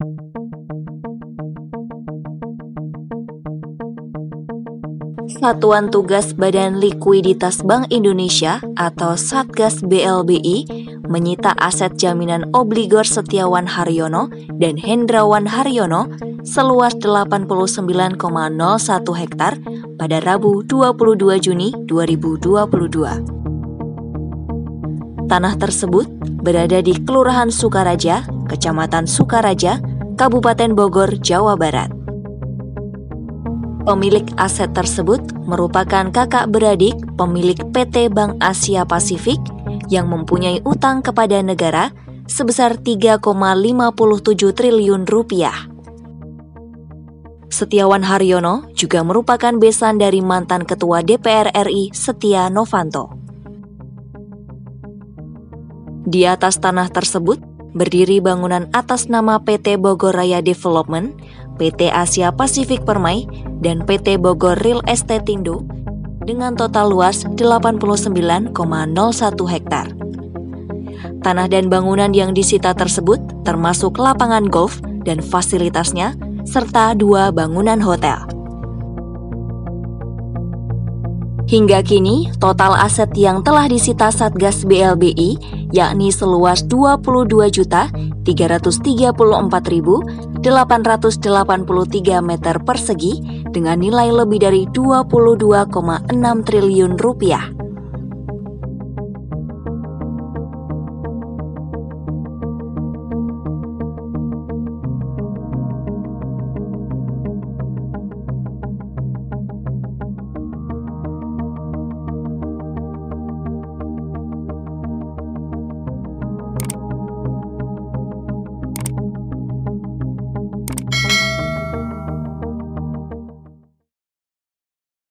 Satuan Tugas Badan Likuiditas Bank Indonesia atau Satgas BLBI menyita aset jaminan obligor Setiawan Haryono dan Hendrawan Haryono seluas 89,01 hektar pada Rabu 22 Juni 2022. Tanah tersebut berada di Kelurahan Sukaraja, Kecamatan Sukaraja, Kabupaten Bogor, Jawa Barat. Pemilik aset tersebut merupakan kakak beradik pemilik PT Bank Asia Pasifik yang mempunyai utang kepada negara sebesar 3,57 triliun rupiah. Setiawan Haryono juga merupakan besan dari mantan Ketua DPR RI Setia Novanto. Di atas tanah tersebut berdiri bangunan atas nama PT Bogor Raya Development, PT Asia Pasifik Permai, dan PT Bogor Real Estate Indo dengan total luas 89,01 hektar. Tanah dan bangunan yang disita tersebut termasuk lapangan golf dan fasilitasnya, serta 2 bangunan hotel. Hingga kini, total aset yang telah disita Satgas BLBI yakni seluas 22.334.883 meter persegi dengan nilai lebih dari 22,6 triliun rupiah.